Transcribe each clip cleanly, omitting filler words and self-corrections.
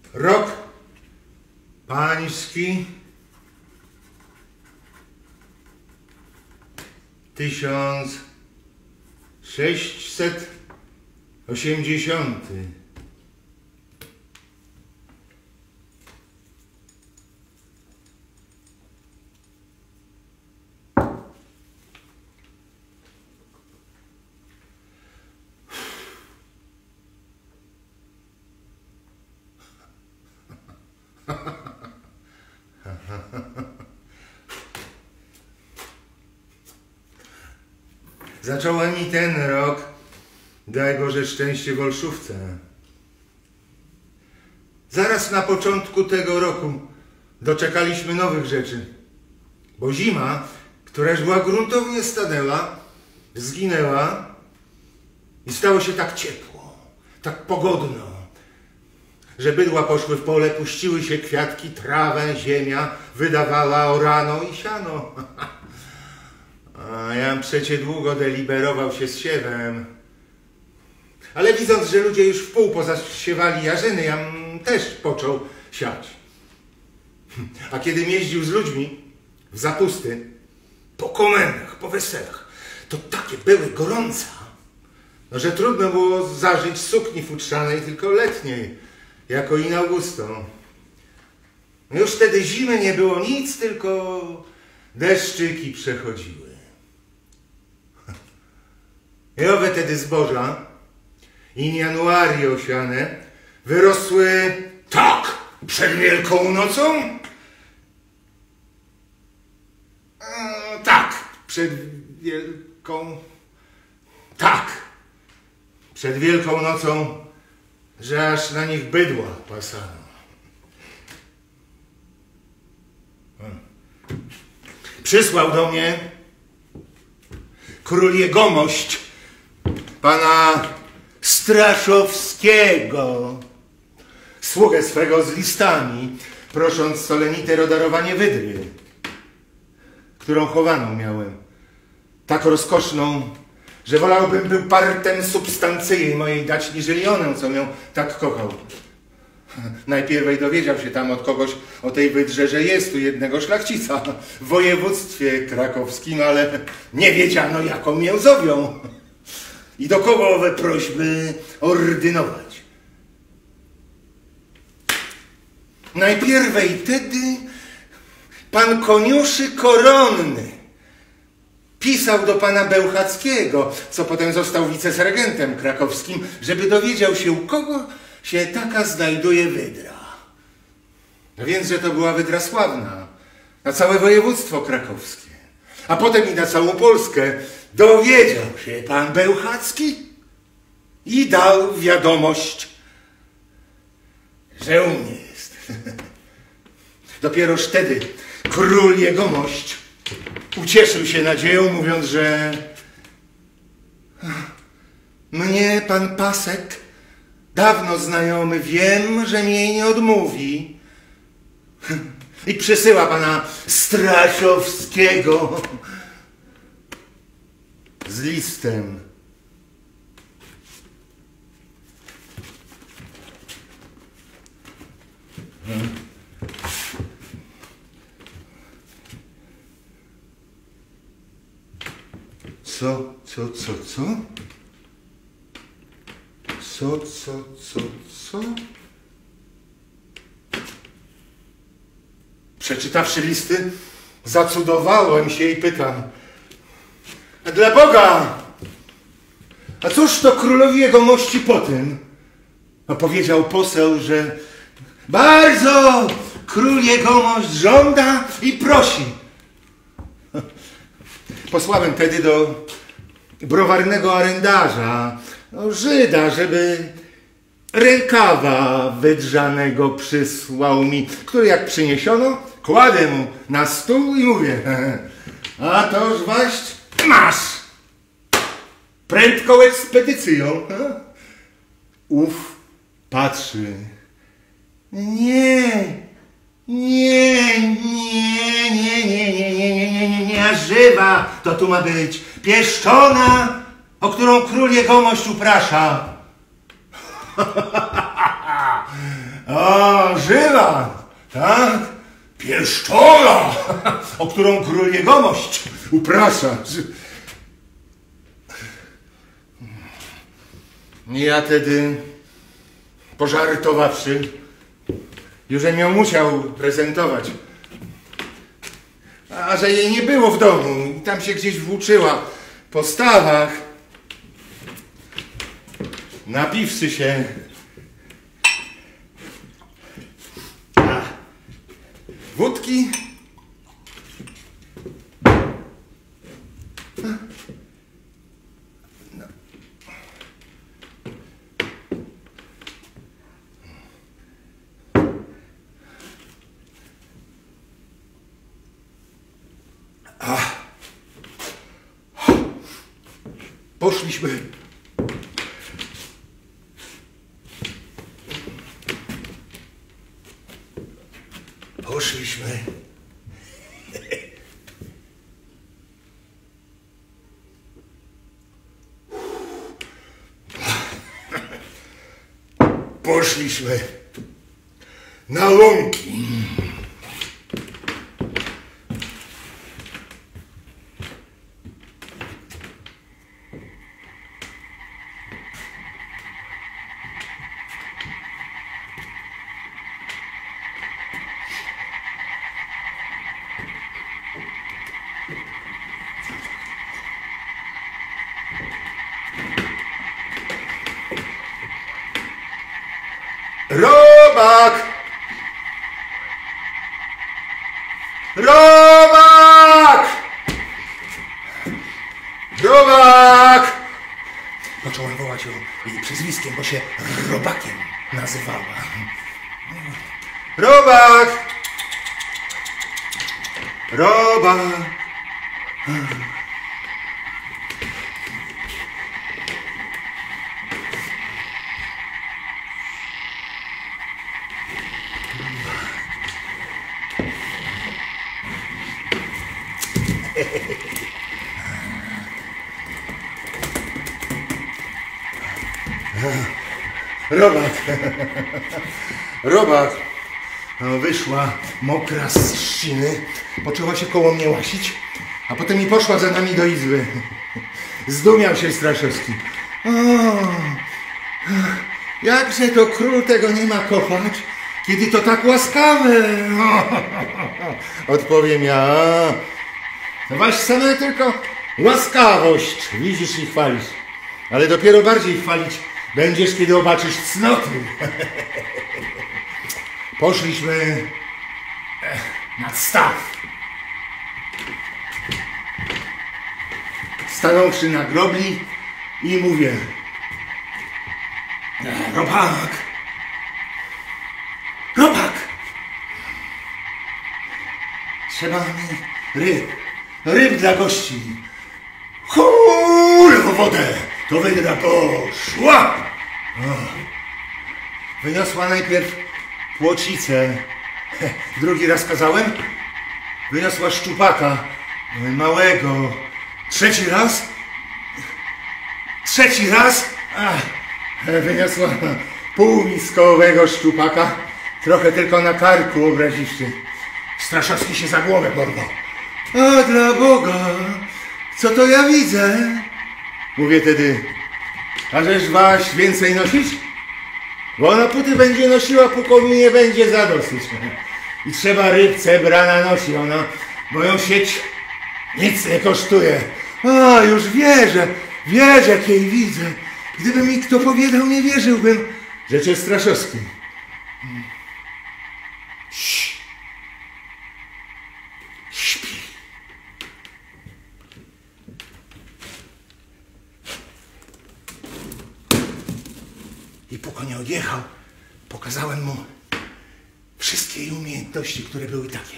Rok pański 1680. Zaczął ani ten rok, daj Boże szczęście, w Olszówce. Zaraz na początku tego roku doczekaliśmy nowych rzeczy, bo zima, któraż była gruntownie stanęła, zginęła i stało się tak ciepło, tak pogodno, że bydła poszły w pole, puściły się kwiatki, trawę, ziemia wydawała orano i siano. A jam przecie długo deliberował się z siewem. Ale widząc, że ludzie już w pół pozasiewali jarzyny, jam też począł siać. A kiedy jeździł z ludźmi w zapusty, po komendach, po weselach, to takie były gorąca, no, że trudno było zażyć sukni futrzanej, tylko letniej, jako in Augusto. No już wtedy zimy nie było nic, tylko deszczyki przechodziły. I owe tedy zboża, in januari osiane, wyrosły tak przed Wielką Nocą. Przed Wielką Nocą, że aż na nich bydła pasano. Przysłał do mnie król jegomość pana Straszowskiego, sługę swego z listami, prosząc soleniter o darowanie wydry, którą chowaną miałem, tak rozkoszną, że wolałbym był partem substancyjnej mojej dać, niżeli onę, co mię tak kochał. Najpierwej dowiedział się tam od kogoś o tej wydrze, że jest tu jednego szlachcica w województwie krakowskim, ale nie wiedziano, jaką mię zowią i do kogo owe prośby ordynować. Najpierwej tedy pan Koniuszy Koronny pisał do pana Bełchackiego, co potem został wiceseregentem krakowskim, żeby dowiedział się, u kogo się taka znajduje wydra. No więc, że to była wydra sławna na całe województwo krakowskie, a potem i na całą Polskę. Dowiedział się pan Bełchacki i dał wiadomość, że u mnie jest. Dopieroż wtedy król jegomość ucieszył się nadzieją, mówiąc, że mnie pan Pasek, dawno znajomy, wiem, że mi jej nie odmówi. I przysyła pana Straszowskiego z listem. Co? Przeczytawszy listy, zacudowałem się i pytam: a dla Boga, a cóż to królowi jegomości po tym? A powiedział poseł, że bardzo król jegomość żąda i prosi. Posłałem tedy do browarnego arendarza, Żyda, żeby rękawa wydrzanego przysłał mi, który jak przyniesiono, kładę mu na stół i mówię: a toż waść masz prędką ekspedycją. Ów patrzy: nie, żywa to tu ma być, pieszczona, o którą król jegomość uprasza. O, żywa, tak? Pieszczola, o którą król jegomość uprasza. Ja tedy, pożartowawszy, już ją musiał prezentować. A że jej nie było w domu i tam się gdzieś włóczyła po stawach, napiwszy się wódki, poszliśmy. Poszliśmy na łąki. Robak! Robak! Robak! Począłem wołać ją jej przyzwiskiem, bo się Robakiem nazywała. Robak! Robak! Robak, Robak, no, wyszła mokra z trzciny, poczęła się koło mnie łasić, a potem i poszła za nami do izby. Zdumiał się Straszewski. O, jakże to król tego nie ma kochać, kiedy to tak łaskawe. Odpowiem ja. To waś same tylko łaskawość widzisz i chwalisz, ale dopiero bardziej chwalić będziesz, kiedy zobaczysz cnoty. Poszliśmy nad staw. Stanąwszy na grobli i mówię: Robak! Robak! Trzeba mi ryb dla gości. Chul w wodę! To wydra poszła! Wyniosła najpierw płocicę. Drugi raz kazałem. Wyniosła szczupaka małego. Trzeci raz. Wyniosła półmiskowego szczupaka. Trochę tylko na karku obraziwszy. Straszowski się za głowę porwał. A dla Boga, co to ja widzę? Mówię tedy: a żeż waś więcej nosić? Bo ona póty będzie nosiła, póki mi nie będzie za dosyć. I trzeba rybce brana nosi ona, bo ją sieć nic nie kosztuje. A, już wierzę, jak jej widzę. Gdyby mi kto powiedział, nie wierzyłbym, że cię Straszowski. Śpi. I póki nie odjechał, pokazałem mu wszystkie jej umiejętności, które były takie.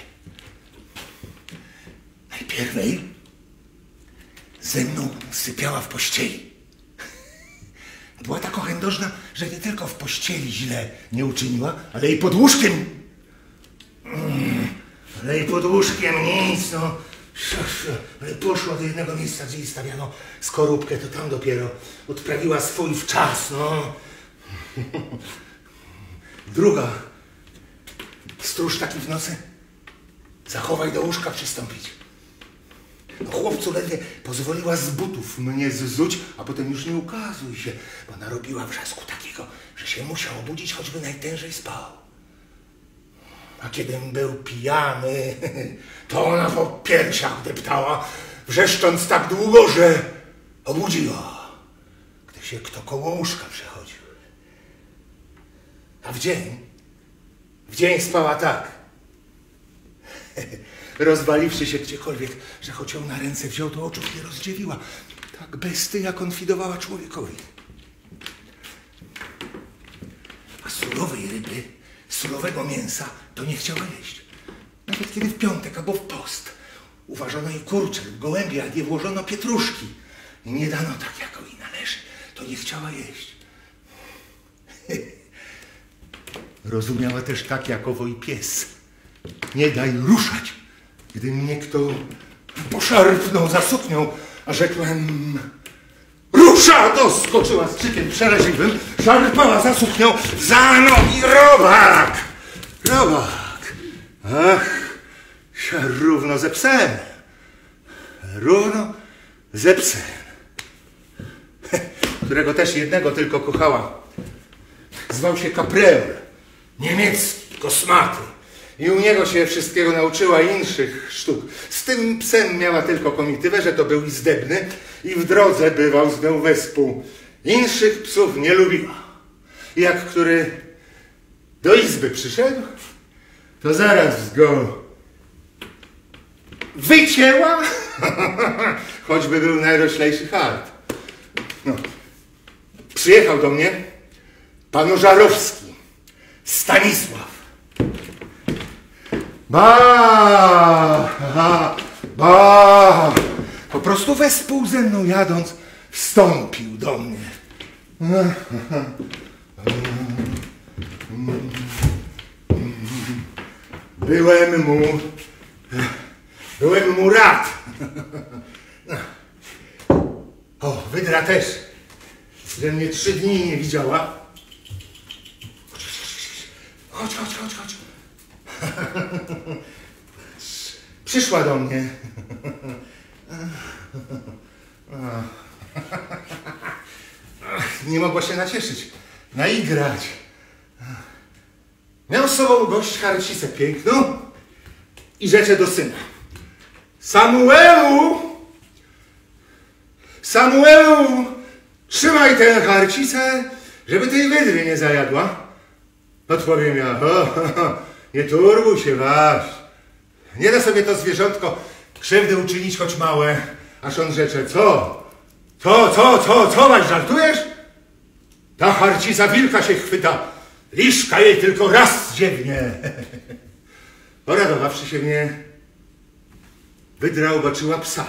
Najpierwej ze mną sypiała w pościeli. Była tak ochędożna, że nie tylko w pościeli źle nie uczyniła, ale i pod łóżkiem. Ale i pod łóżkiem nic, no. Ale poszła do jednego miejsca, gdzie jej stawiano skorupkę, to tam dopiero odprawiła swój wczas, no. Druga Stróż taki w nocy. Zachowaj do łóżka przystąpić. No, chłopcu ledwie pozwoliła z butów mnie zzuć, a potem już nie ukazuj się, bo narobiła wrzasku takiego, że się musiał obudzić, choćby najtężej spał. A kiedym był pijany, to ona po piersiach deptała, wrzeszcząc tak długo, że obudziła, gdy się kto koło łóżka przechodził. A w dzień spała tak, rozwaliwszy się gdziekolwiek, że choć ją na ręce wziął, to oczów nie rozdziewiła. Tak bestia konfidowała człowiekowi. A surowej ryby, surowego mięsa to nie chciała jeść. Nawet kiedy w piątek albo w post uważano jej kurczę lub gołębia, a nie włożono pietruszki i nie dano tak, jako jej należy, to nie chciała jeść. Rozumiała też tak, jakowo i pies. Nie daj ruszać. Gdy mnie kto poszarpnął za suknią, a rzekłem: rusza! Doskoczyła z krzykiem przeraźliwym, szarpała za suknią, za nogi. Robak! Robak! Ach, równo ze psem. Równo ze psem. Którego też jednego tylko kochała. Zwał się Kapreol. Niemiecki, kosmaty. I u niego się wszystkiego nauczyła, inszych sztuk. Z tym psem miała tylko komitywę, że to był izdebny i w drodze bywał z nią wespół. Inszych psów nie lubiła. I jak który do izby przyszedł, to zaraz go wycięła, choćby był najroślejszy chart. No. Przyjechał do mnie pan Żarowski, Stanisław. Po prostu wespół ze mną jadąc, wstąpił do mnie. Byłem mu rad. O, wydra też, że mnie 3 dni nie widziała. Chodź. Przyszła do mnie. Nie mogła się nacieszyć, naigrać. Miał z sobą gość harcisę piękną i rzecze do syna. Samuelu, trzymaj tę harcicę, żeby tej wydry nie zajadła. Odpowiem ja: nie turbuj się, waś. Nie da sobie to zwierzątko krzywdy uczynić, choć małe. Aż on rzecze: co, waś, żartujesz? Ta harcica wilka się chwyta, liszka jej tylko raz dziewnie. Poradowawszy się mnie, wydra ubaczyła psa.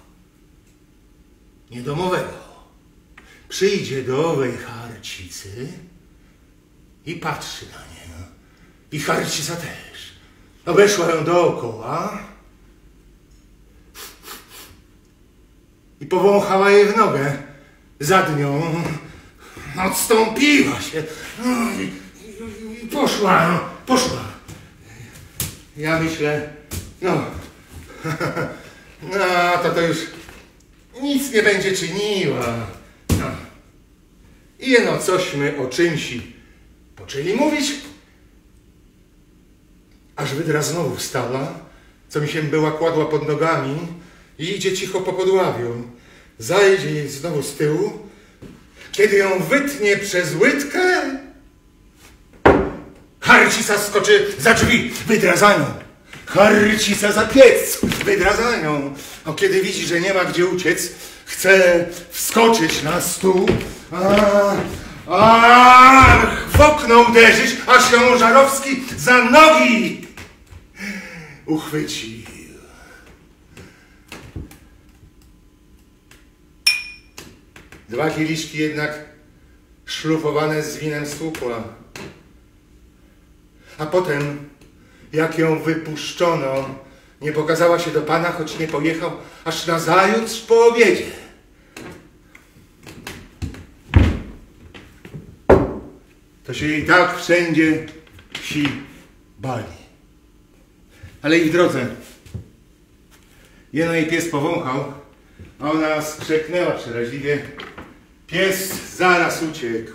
Niedomowego. Przyjdzie do owej harcicy i patrzy na nie. I harcica też. Obeszła ją dookoła i powąchała jej w nogę. Zadnią odstąpiła się i poszła. Ja myślę, to już nic nie będzie czyniła. I jeno cośmy o czymś poczęli mówić, aż wydra znowu wstała, co mi się była kładła pod nogami i idzie cicho po podławiu. Zajdzie jej znowu z tyłu, kiedy ją wytnie przez łydkę, harcica skoczy za drzwi, wydra za nią. Harcica za piec, wydra za nią. A kiedy widzi, że nie ma gdzie uciec, chce wskoczyć na stół, w okno uderzyć, aż ją Żarowski za nogi uchwycił. Dwa kieliszki jednak szlufowane z winem stłukła. A potem, jak ją wypuszczono, nie pokazała się do pana, choć nie pojechał aż nazajutrz po obiedzie. To się jej tak wszędzie wsi bali. ale i w drodze. Jeno jej pies powąchał, a ona skrzeknęła przeraźliwie. Pies zaraz uciekł.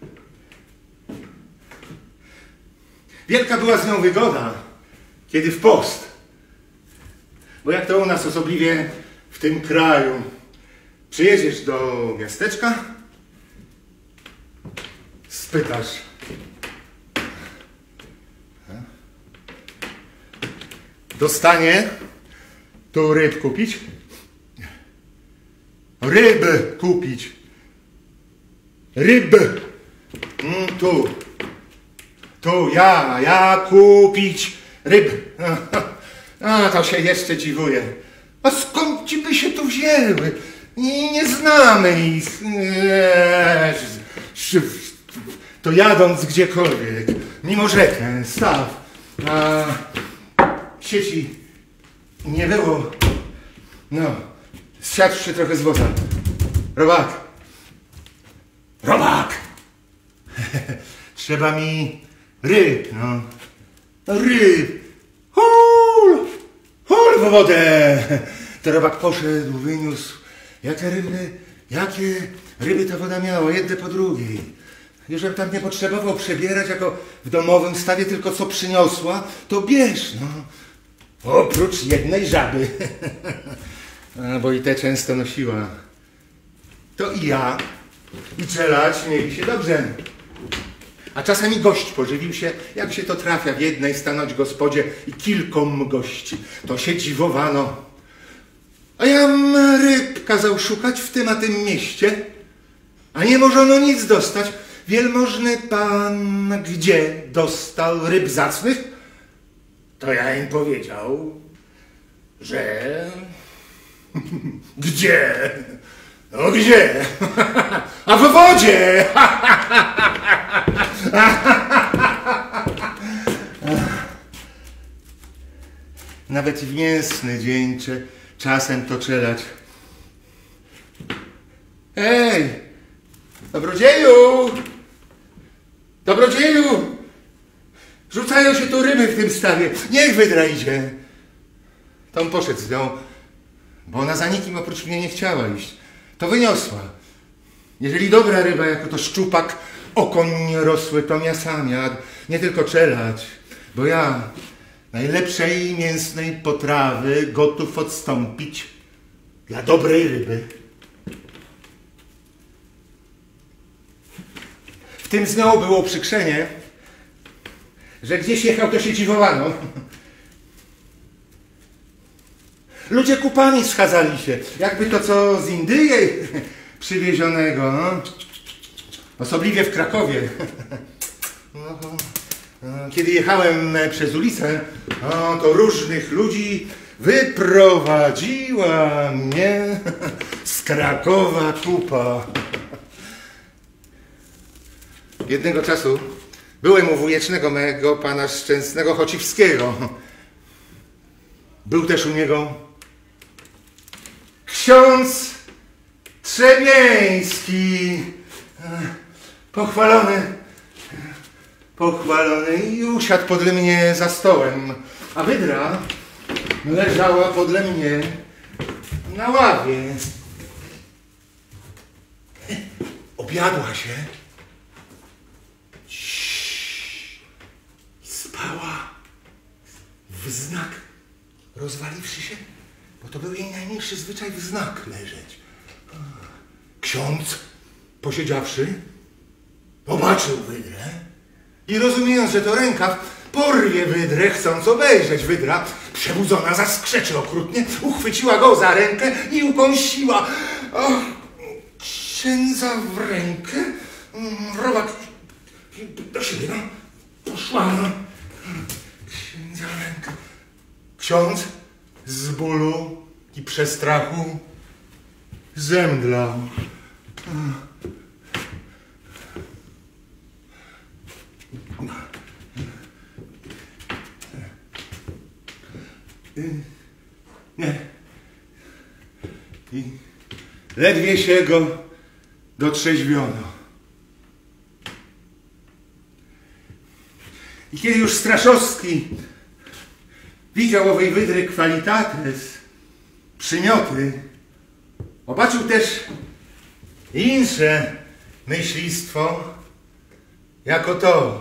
Wielka była z nią wygoda, kiedy w post. Bo jak to u nas osobliwie w tym kraju, przyjedziesz do miasteczka, spytasz, dostanie tu ryb kupić? Ryby kupić. Ryby. Tu ja kupić ryb. A to się jeszcze dziwuję. A skąd ci by się tu wzięły? Nie znamy ich. To jadąc gdziekolwiek, mimo rzekę, staw, a sieci nie było. No, zsiadłszy trochę z woza. Robak! Trzeba mi ryb, no. Ryb! Hul w wodę! To robak poszedł, wyniósł. Jakie ryby ta woda miała, jedne po drugiej. Jeżeli tam nie potrzebował przebierać jako w domowym stawie, tylko co przyniosła, to bierz, no. Oprócz jednej żaby. Bo i te często nosiła. To i ja, i czelać mieli się dobrze. A czasami gość pożywił się, jak się to trafia w jednej stanąć gospodzie i kilkom gości. To się dziwowano. A jam ryb kazał szukać w tym a tym mieście, a nie możono nic dostać. Wielmożny pan gdzie dostał ryb zacnych? To ja im powiedział, że... Gdzie? No gdzie? A w wodzie! Nawet w mięsny dzień czasem to czelać. Ej! Dobrodzieju! Dobrodzieju! Rzucają się tu ryby w tym stawie. Niech wydra idzie. Tom poszedł z nią, bo ona za nikim oprócz mnie nie chciała iść. To wyniosła. Jeżeli dobra ryba, jako to szczupak, okoń rosły, to ja sam jadł. Nie tylko czelać, bo ja najlepszej mięsnej potrawy gotów odstąpić dla dobrej ryby. W tym z nią było przykrzenie, że gdzieś jechał, to się dziwowano. Ludzie kupami schadzali się, jakby to co z Indii przywiezionego. No? Osobliwie w Krakowie. Kiedy jechałem przez ulicę, to różnych ludzi wyprowadziła mnie z Krakowa kupa. Jednego czasu byłem u wujecznego mego pana Szczęsnego Chociwskiego. Był też u niego ksiądz Trzebieński, pochwalony i usiadł podle mnie za stołem, a wydra leżała podle mnie na ławie. Objadła się. Spała w znak, rozwaliwszy się, bo to był jej najmniejszy zwyczaj w znak leżeć. Ksiądz, posiedziawszy, zobaczył wydrę i rozumiejąc, że to rękaw, porwie wydrę, chcąc obejrzeć. Wydra, przebudzona, zaskrzeczy okrutnie, uchwyciła go za rękę i ukąsiła. Och, księdza w rękę, robak do siebie, no. Poszła, no. Księdza w rękę. Ksiądz z bólu i przestrachu zemdlał. Nie. I ledwie się go dotrzeźwiono. I kiedy już Straszowski Widział owej wydry qualitates, przymioty. Obaczył też insze myślistwo, jako to.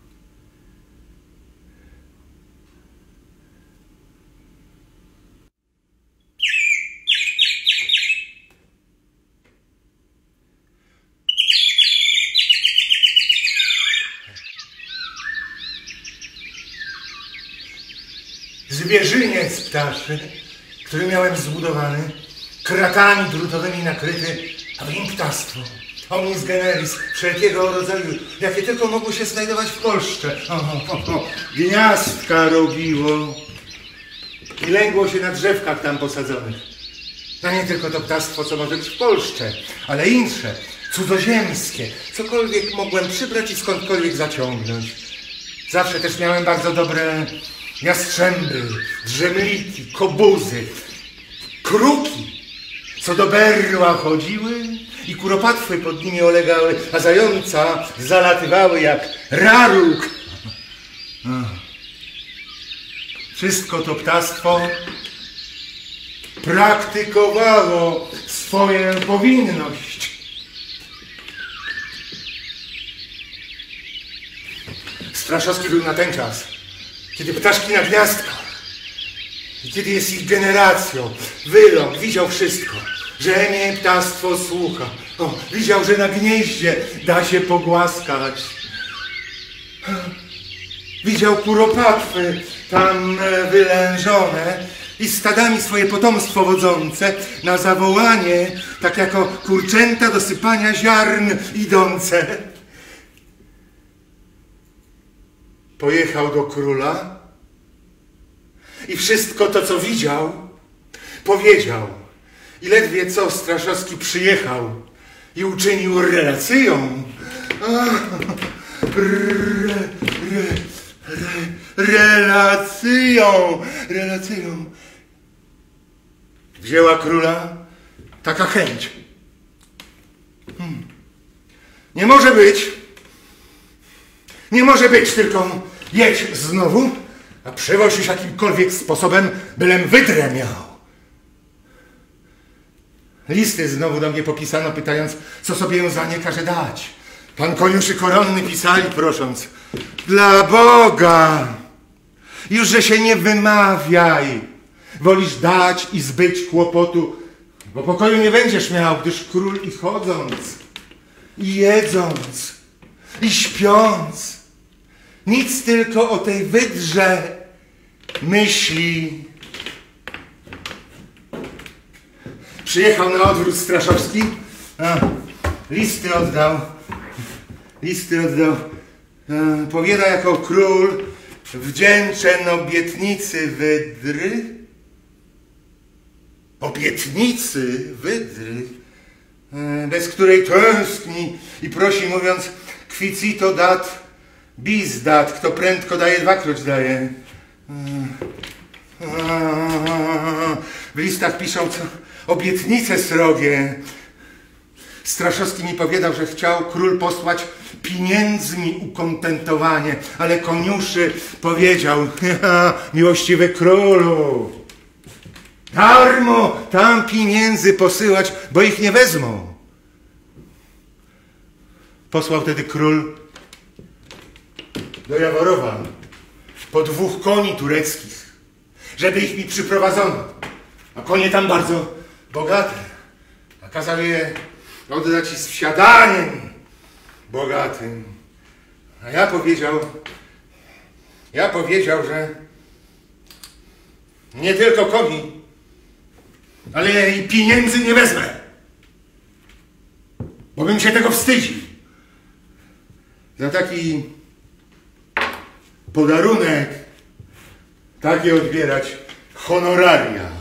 Zwierzyniec ptaszy, który miałem zbudowany, kratami drutowymi nakryty, a w nim ptactwo, omnis generis, wszelkiego rodzaju, jakie tylko mogło się znajdować w Polsce. Gniazdka robiło i lęgło się na drzewkach tam posadzonych. No nie tylko to ptactwo, co może być w Polsce, ale insze, cudzoziemskie, cokolwiek mogłem przybrać i skądkolwiek zaciągnąć. Zawsze też miałem bardzo dobre jastrzęby, drzemliki, kobuzy, kruki, co do berła chodziły i kuropatwy pod nimi olegały, a zająca zalatywały jak raruk. Wszystko to ptactwo praktykowało swoją powinność. Straszowski był na ten czas, kiedy ptaszki na gniazdkach i kiedy jest ich generacją, wyląd, widział wszystko. Rzemie ptactwo słucha. Widział, że na gnieździe da się pogłaskać. Widział kuropatwy tam wylężone i stadami swoje potomstwo wodzące na zawołanie, tak jako kurczęta do sypania ziarn idące. Pojechał do króla i wszystko to, co widział, powiedział. I ledwie co Straszowski przyjechał i uczynił relacją. Relacją. Wzięła króla taka chęć. Nie może być, tylko jedź znowu, a przewoź już jakimkolwiek sposobem, bylem wydrę miał. Listy znowu do mnie popisano, pytając, co sobie ją za nie każe dać. Pan koniuszy koronny pisali, prosząc, dla Boga, już że się nie wymawiaj, wolisz dać i zbyć kłopotu, bo pokoju nie będziesz miał, gdyż król i chodząc, i jedząc, i śpiąc, nic tylko o tej wydrze myśli. Przyjechał na odwrót Straszowski, listy oddał. Powiada jako król wdzięczę obietnicy wydry. Obietnicy wydry, bez której tęskni i prosi, mówiąc quicito dat, bis dat, kto prędko daje, dwakroć daje. W listach piszą, co obietnice srogie. Straszowski mi powiedział, że chciał król posłać pieniędzmi ukontentowanie, ale koniuszy powiedział, miłościwy królu, darmo tam pieniędzy posyłać, bo ich nie wezmą. Posłał wtedy król do Jaworowa po 2 koni tureckich, żeby ich mi przyprowadzono. A konie tam bardzo bogate. A kazał je oddać z wsiadaniem bogatym. A ja powiedział, że nie tylko koni, ale i pieniędzy nie wezmę, bo bym się tego wstydził. Za taki podarunek takie odbierać honoraria.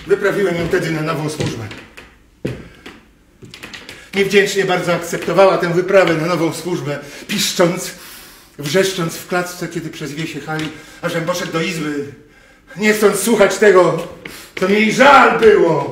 Wyprawiłem ją wtedy na nową służbę. Niewdzięcznie bardzo akceptowała tę wyprawę na nową służbę, piszcząc, wrzeszcząc w klatce, kiedy przez wieś jechali, ażem poszedł do izby, nie chcąc słuchać tego, co mi jej żal było.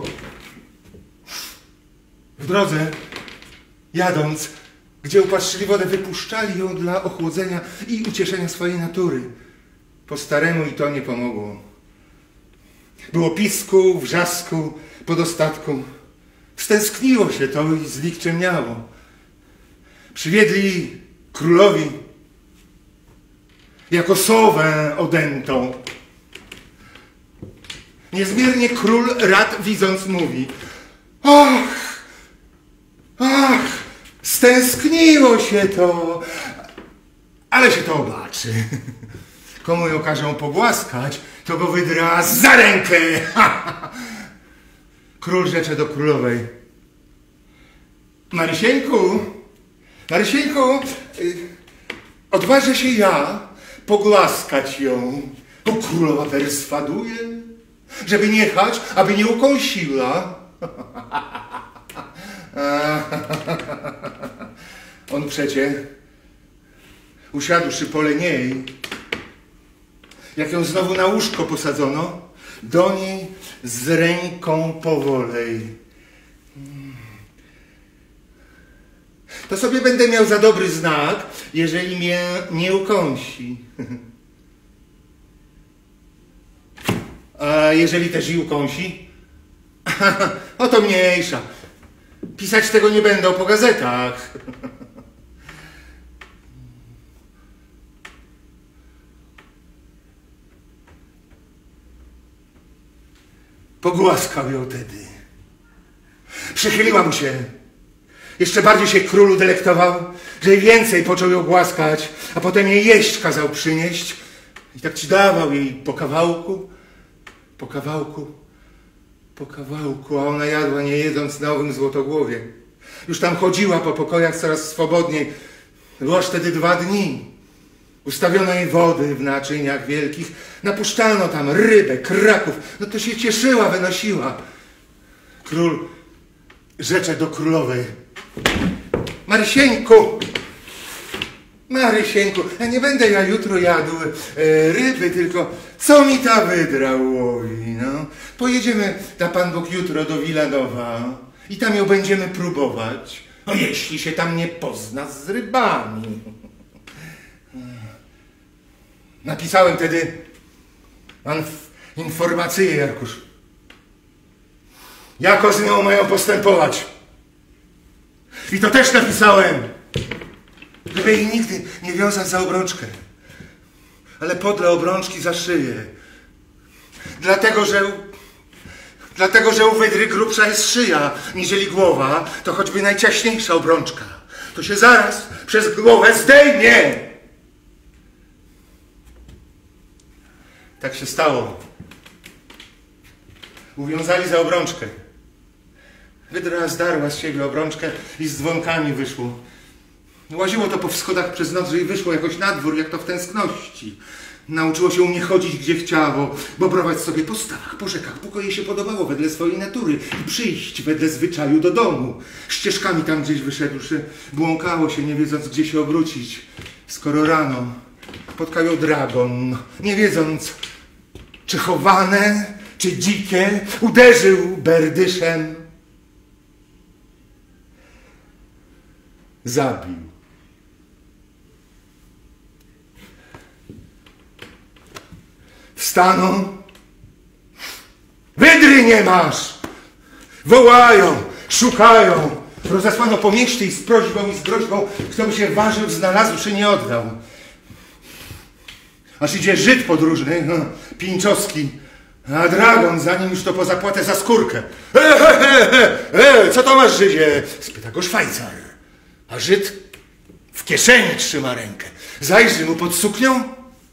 W drodze, jadąc, gdzie upatrzyli wodę, wypuszczali ją dla ochłodzenia i ucieszenia swojej natury. Po staremu i to nie pomogło. Było pisku, wrzasku, podostatku. Stęskniło się to i znikczemniało. Przywiedli królowi jako sowę odętą. Niezmiernie król rad widząc mówi: ach, stęskniło się to, ale się to obaczy. Komu ją każą pogłaskać, to go wydra za rękę. Król rzecze do królowej: Marysieńku, odważę się ja pogłaskać ją, bo królowa perswaduje, żeby nie chać, aby nie ukąsiła. On przecie, usiadłszy pole niej, jak ją znowu na łóżko posadzono, do niej z ręką powolej. To sobie będę miał za dobry znak, jeżeli mnie nie ukąsi. A jeżeli też i ukąsi? O to mniejsza. Pisać tego nie będę po gazetach. Pogłaskał ją tedy. Przychyliła mu się. Jeszcze bardziej się królu delektował, że więcej począł ją głaskać, a potem jej jeść kazał przynieść. I tak ci dawał jej po kawałku, a ona jadła, nie jedząc na owym złotogłowie. Już tam chodziła po pokojach coraz swobodniej. Było aż wtedy 2 dni. Ustawiono jej wody w naczyniach wielkich, napuszczano tam rybę, kraków. No to się cieszyła, wynosiła. Król rzecze do królowej: Marysieńku, nie będę ja jutro jadł ryby, tylko co mi ta wydra łowi, no. Pojedziemy, da Pan Bóg, jutro do Wilanowa i tam ją będziemy próbować. No jeśli się tam nie pozna z rybami. Napisałem wtedy informacyję, Jarkusz. Jako z nią mają postępować. I to też napisałem, żeby jej nigdy nie wiązać za obrączkę, ale podle obrączki za szyję. Dlatego, że u wydry grubsza jest szyja, niżeli głowa, to choćby najciaśniejsza obrączka, to się zaraz przez głowę zdejmie. Tak się stało. Uwiązali za obrączkę. Wydra zdarła z siebie obrączkę i z dzwonkami wyszło. Łaziło to po wschodach przez noc, że i wyszło jakoś na dwór, jak to w tęskności. Nauczyło się u mnie chodzić gdzie chciało, bobrować sobie po stawach, po rzekach, po jej się podobało wedle swojej natury i przyjść wedle zwyczaju do domu. Ścieżkami tam gdzieś wyszedłszy, błąkało się, nie wiedząc gdzie się obrócić. Skoro rano spotkał ją dragon, nie wiedząc czy chowane, czy dzikie, uderzył berdyszem. Zabił. Wstaną. Wydry nie masz! Wołają, szukają. Rozesłano po mieście i z prośbą i z groźbą, kto by się ważył, znalazł, czy nie oddał. Aż idzie Żyd podróżny, no, Pińczowski, a dragon za nim już to po zapłatę za skórkę. Co to masz, Żydzie? Spyta go Szwajcar. A Żyd w kieszeni trzyma rękę. Zajrzy mu pod suknią,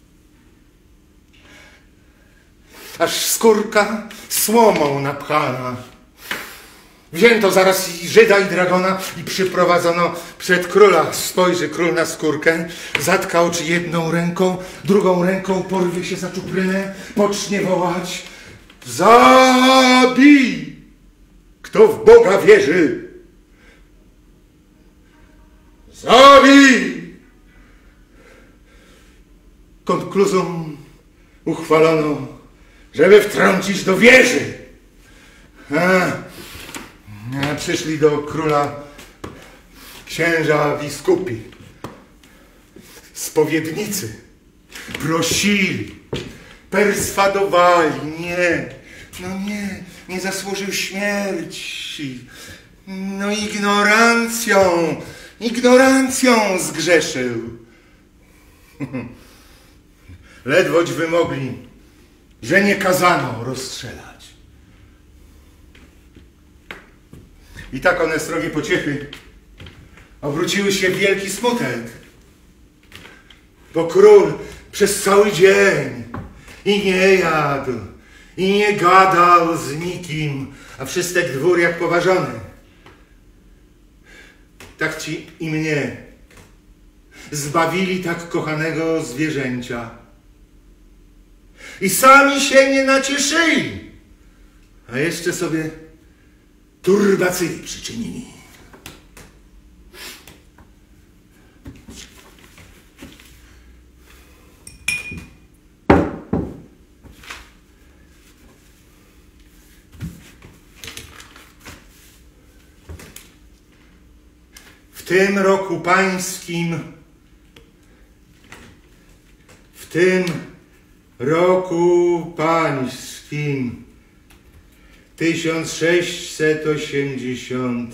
aż skórka słomą napchana. Wzięto zaraz i Żyda, i dragona i przyprowadzono przed króla. Spojrzy król na skórkę, zatka oczy jedną ręką, drugą ręką porwie się za czuprynę, pocznie wołać: Zabij, kto w Boga wierzy. Zabij. Konkluzum uchwalono, żeby wtrącić do wieży. Przyszli do króla księża biskupi, spowiednicy, prosili, perswadowali, nie zasłużył śmierci, no ignorancją zgrzeszył. Ledwoć wymogli, że nie kazano rozstrzelać. I tak one srogie pociechy obróciły się w wielki smutek, bo król przez cały dzień i nie jadł, i nie gadał z nikim, a wszystek dwór jak poważony. Tak ci i mnie zbawili tak kochanego zwierzęcia. I sami się nie nacieszyli, a jeszcze sobie turbacyli przyczynili. W tym roku pańskim, 1680,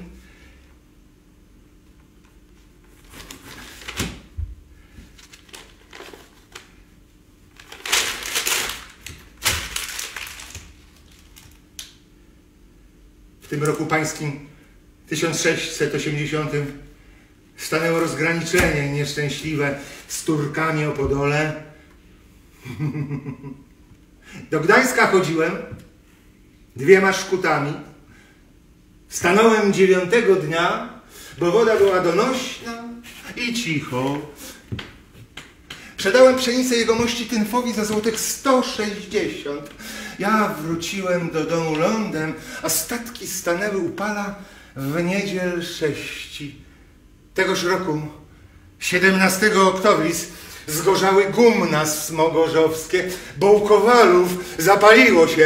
w tym roku pańskim 1680 stanęło rozgraniczenie nieszczęśliwe z Turkami o Podole. Do Gdańska chodziłem 2 szkutami. Stanąłem 9 dnia, bo woda była donośna i cicho. Przedałem pszenicę jegomości Tynfowi za złotych 160. Ja wróciłem do domu lądem, a statki stanęły u Pala w niedziel 6. Tegoż roku, 17 oktobris, zgorzały gumna smogorzowskie, bo u Kowalów zapaliło się.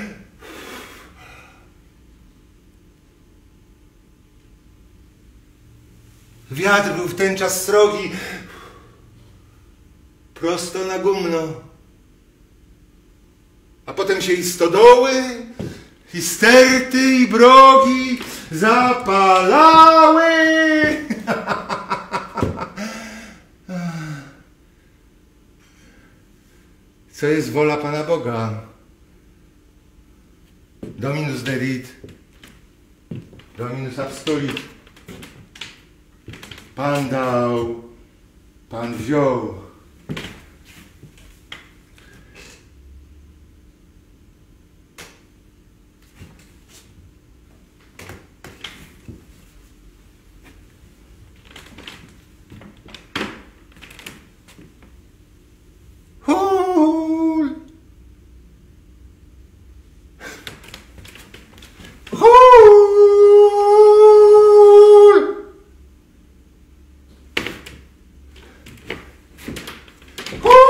Wiatr był w ten czas srogi, prosto na gumno. A potem się i stodoły, i sterty, i brogi zapalały. Co jest wola Pana Boga? Dominus dedit, Dominus abstulit. Pan dał, Pan wziął. Hul!